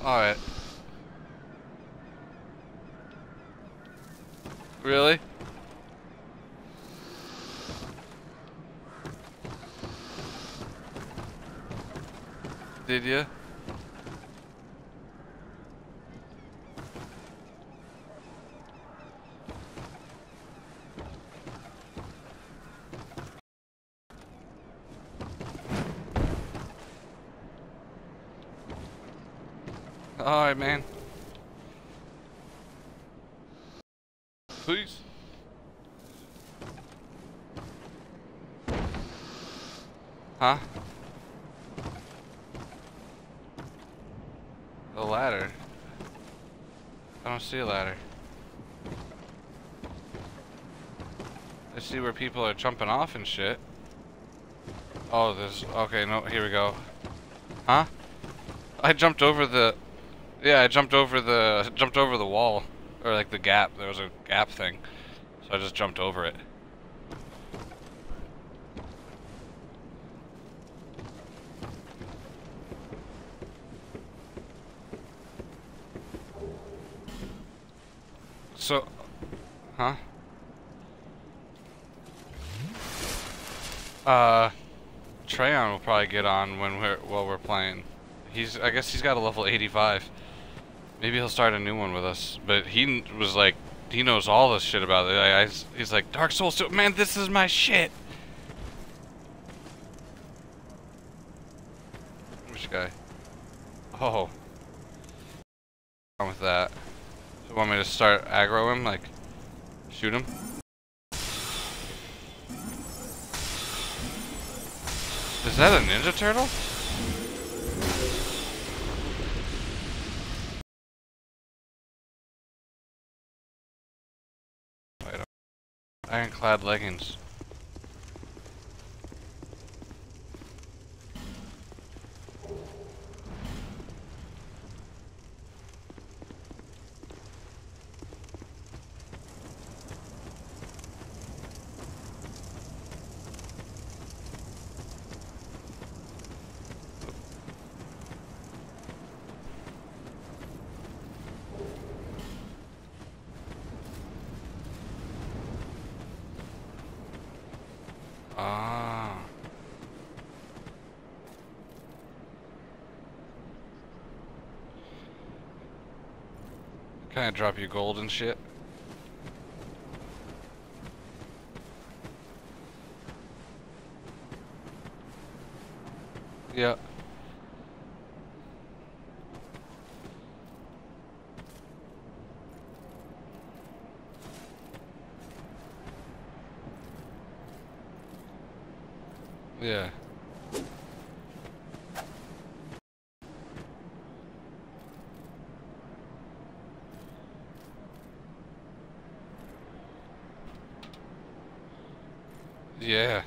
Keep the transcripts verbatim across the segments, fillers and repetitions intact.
Alright. Really? Did you? Alright, man. Please. Huh? The ladder. I don't see a ladder. I see where people are jumping off and shit. Oh, there's... Okay, no, here we go. Huh? I jumped over the... Yeah, I jumped over the... jumped over the wall. Or, like, the gap. There was a gap thing. So I just jumped over it. So... Huh? Uh... Treyon will probably get on when we're while we're playing. He's I guess he's got a level eighty-five. Maybe he'll start a new one with us. But he was like, he knows all this shit about it. I, I, he's like, Dark Souls two, man, this is my shit. Which guy? Oh. What's wrong with that? So you want me to start aggro him, like shoot him? Is that a Ninja Turtle? Ironclad leggings. Ah. Can I drop you gold and shit? Yeah. Yeah. Yeah.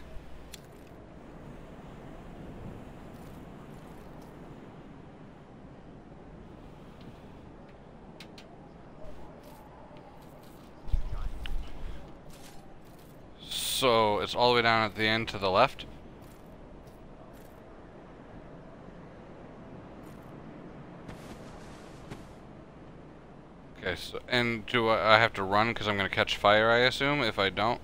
So it's all the way down at the end to the left? Okay, so, and do I, I have to run because I'm going to catch fire, I assume, if I don't?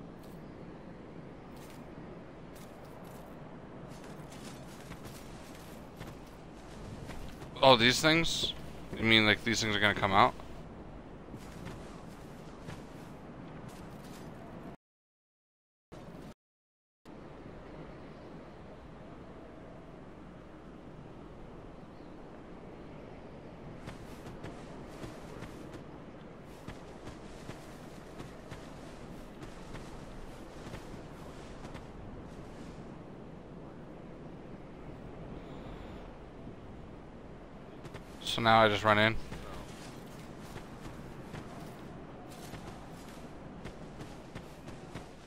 Oh, these things? You mean like these things are going to come out? So now I just run in.